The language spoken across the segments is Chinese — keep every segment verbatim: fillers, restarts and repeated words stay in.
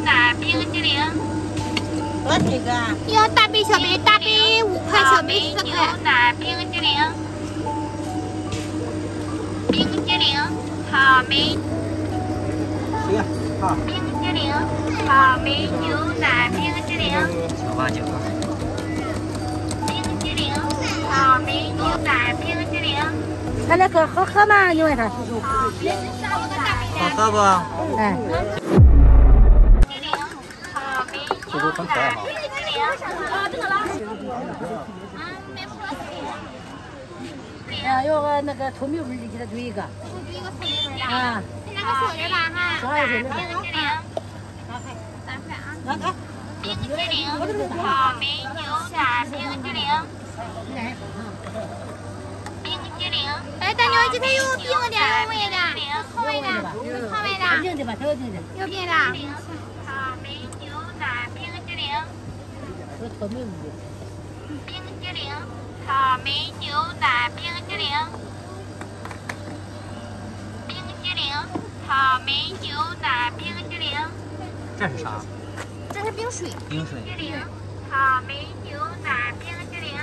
奶冰激凌。 多少钱一个啊？ 要大杯小杯，大杯五块，小杯四牛块。 奶冰激凌。冰激凌，草莓。 行，好。 冰激凌，草莓牛奶冰激凌。 小八九。 冰激凌，草莓牛奶冰激凌。 他那个好喝吗？你问他叔叔。 好喝不？ 哎。 叔叔很可爱哈。 啊，要个那个透明味的，给他推一个。啊。 那个锁着吧哈。 多少钱？ 冰激凌， 三块啊。 那个。 冰激凌，草莓牛奶冰激凌。冰激凌。 哎，大妞，这它有冰的，有味的，有草莓的，有草莓的， 冰的吧，它有冰的。 有冰的。 草莓牛奶冰激凌。 有透明味的。 冰激凌，草莓牛奶冰激凌。冰激凌，草莓牛奶冰激凌。 这是啥？ 这是冰水。 冰水。 冰激凌，草莓牛奶冰激凌。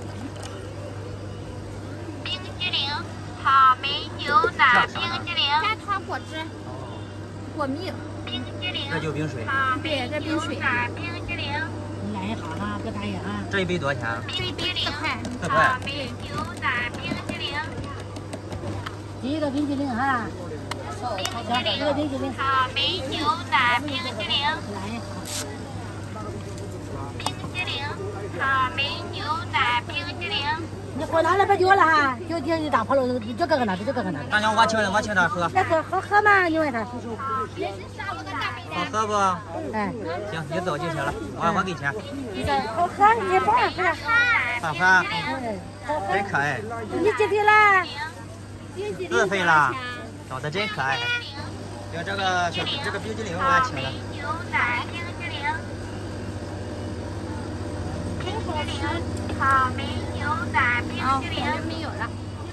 冰激凌，草莓牛奶冰激凌。 加糖果汁。果蜜。 冰激凌， 这就冰水。 对，这冰水。 奶冰激凌。 你来一行哈，别打野哈。 这一杯多少钱？ 冰激凌， 四块。 四块。 草莓牛奶冰激凌。 第一个冰激凌哈。 冰激凌， 这个冰激凌。 草莓牛奶冰激凌。 来一行。 冰激凌，草莓牛奶冰激凌。 你喝哪里不丢了哈？丢丢就打破了，就这个拿，就这个拿。 大娘，我请我请他喝。 那个好喝吗？你问他叔叔。 好喝不？ 哎。 行，你走就行了，我我给钱。 好喝，你帮我喝。 好喝。 嗯，好喝。 真可爱。 你几岁了？ 四岁了，长得真可爱。有这个小这个冰激凌我也请了。 牛奶冰激凌。冰激凌，草莓牛奶冰激凌。 没有了。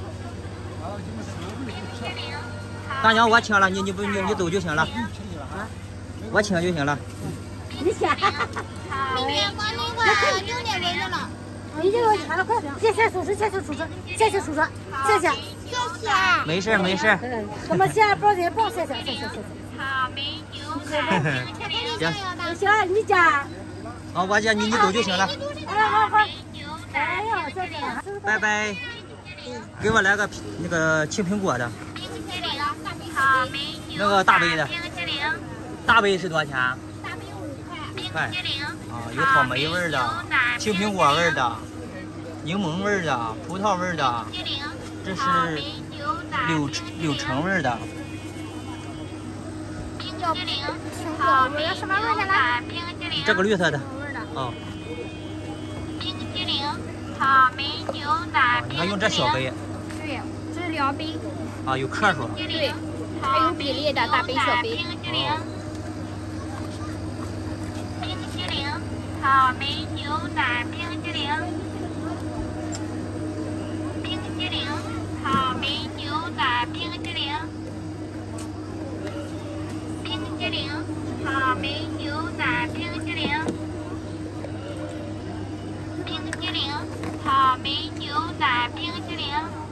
冰激凌。 大娘，我请了，你你不你你走就行了。我请就行了。 你请。 明天光那个六点钟就了。 已经有钱了，快！谢谢叔叔，谢谢叔叔，谢谢叔叔，谢谢。 谢谢。 没事没事。 嗯，怎么谢包人包？谢谢谢谢谢谢。 草莓牛奶冰激凌。 行。 行，你家。 好，我家你你走就行了。 好好好。 牛哎奶呀，谢谢了。 拜拜。给我来个那个青苹果的。 冰激凌，草莓牛那个大杯的。 冰激凌。 大杯是多少钱？ 大杯五块。 冰激凌。 啊，有草莓味儿的，青苹果味儿的，柠檬味儿的，葡萄味儿的，这是柳柳橙味儿的。 冰激凌， 草莓什么味的呢？ 冰激凌。 这个绿色的。哦。 冰激凌，草莓牛奶冰激凌。 你看用这小杯。 对，这是量杯。 啊，有克数。 对，还有比例的大杯、小杯。 冰激凌。冰激凌，草莓牛奶冰激凌。冰激凌，草莓牛奶冰激凌。冰激凌，草莓牛奶冰激凌。冰激凌，草莓牛奶冰激凌。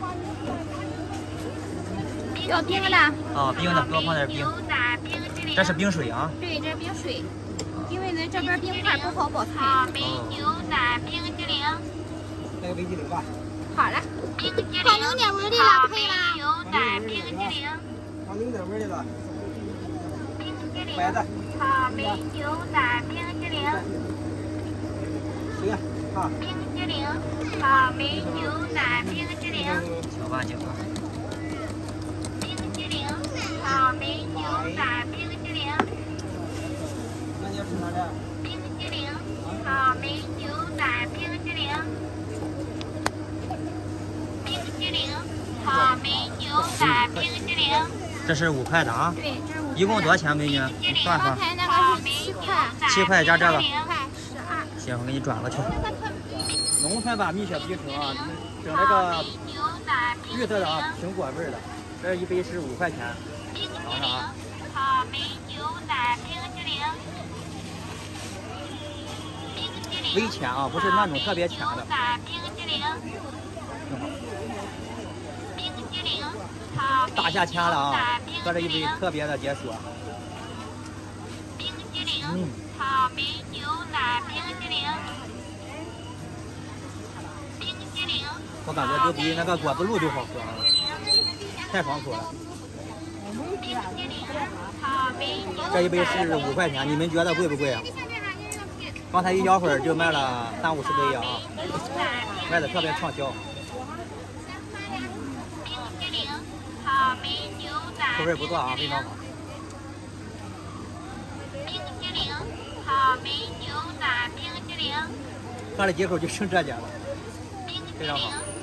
要冰的。 啊，冰的，多放点冰。这是冰水啊。 对，这是冰水。因为咱这边冰块不好保存。 草莓牛奶冰激凌。 来个冰激凌吧。 好了。 冰激凌。 放零点味的了，可以吗？ 牛奶冰激凌。 放零点味的了。 冰激凌。 白的。 草莓牛奶冰激凌。 行，好。 冰激凌，草莓牛奶冰激凌。 小八九。 冰激凌，草莓牛奶冰激凌。 那你要吃啥的？ 冰激凌，草莓牛奶冰激凌。冰激凌，草莓牛奶冰激凌。 这是五块的啊。 对，这是五块。 一共多少钱，美女？你算算。 刚才那个是七块。 七块加这个。 七块十二。 行，我给你转过去。 农村版蜜雪冰城啊，整那个绿色的啊，苹果味儿的，这一杯是五块钱。 冰激凌，草莓牛奶冰激凌。 微甜啊，不是那种特别甜的。 冰激凌， 挺好。 冰激凌，草莓大夏天了啊， 冰喝着一杯激凌， 特别的解暑。 冰激凌， 嗯， 草莓牛奶冰激凌，冰激凌， 我感觉就比那个果子露就好喝啊，太爽口了。 冰激凌，草莓牛这一杯是五块钱，你们觉得贵不贵啊？刚才一小会儿就卖了三五十杯啊，卖的特别畅销， 冰激凌，草莓牛奶口味不错啊，非常好。 冰激凌，草莓牛奶冰激凌， 喝了几口就剩这点了， 冰激非常好。 凌。